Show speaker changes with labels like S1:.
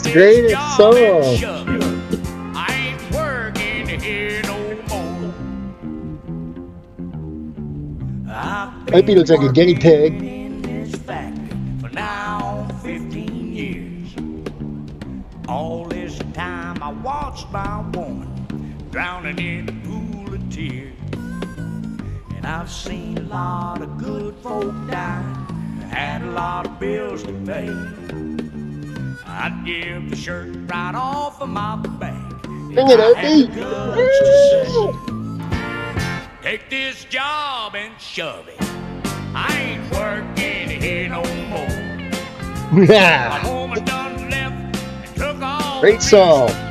S1: Greatest song.
S2: I ain't working here no more.
S1: Hope he looks like a guinea pig.
S2: In this factory for now 15 years. All this time I watched my woman drowning in a pool of tears. And I've seen a lot of good folk die, had a lot of bills to pay. I'd give the shirt right off of my back
S1: Sing it, Opie.
S2: Take this job and shove it. I ain't working here no more. My
S1: Yeah.
S2: woman done left and took all
S1: Great song.